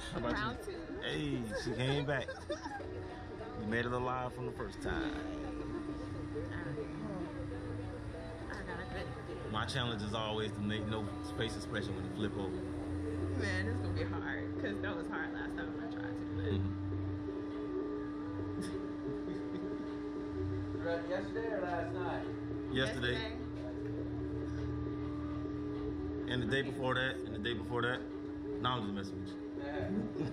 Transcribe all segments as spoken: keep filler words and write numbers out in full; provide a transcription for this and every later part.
How about Round you? two. Hey, she came back. You made it alive from the first time. I got a good. My challenge is always to make no face expression when you flip over. Man, it's gonna be hard because that was hard last time I tried to do it. Mm-hmm. Yesterday or last night? Yesterday. Yesterday. And the day before that, and the day before that. No, I'm just messing with you. Yeah.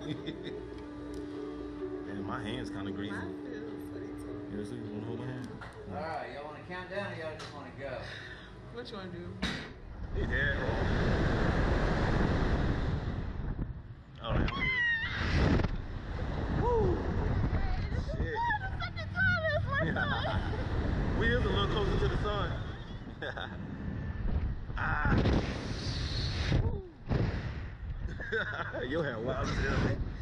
And my hand's kind of greasy. Mine feels sweaty too. You know, so you want to hold my hand? Alright, y'all want to count down or y'all just want to go? What you wanna do? Hey, Dad. Oh, yeah. Woo! Shit. The second time is my son. We is a little closer to the sun. Ah. Your hair wild as hell.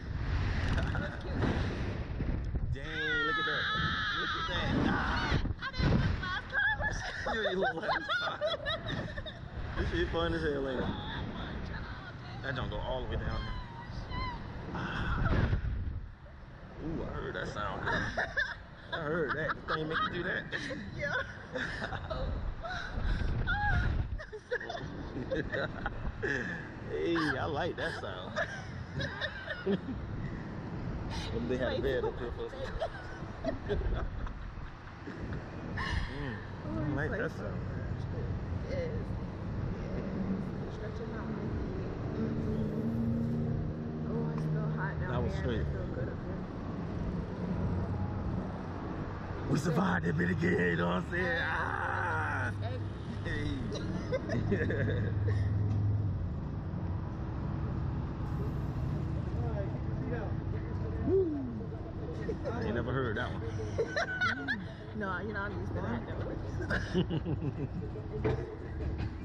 Dang, look at that. Look at that. Ah. I didn't look last time. You ain't look last time. This shit fun as hell, ain't it? That don't go all the way down there. Ah. Ooh, I heard that sound. Girl. I heard that. The thing make you do that. Yeah. Hey, I like that sound. When they had a bed up here for us. mm, I like that sound. Yes. Yes. Stretching out my feet. Mm-hmm. Oh, it's still hot down That was here. straight. I feel good up here. We survived it bit again, you know what I'm saying? Ah! Hey. Woo. I ain't never heard that one. No, you know, I'm used to that though.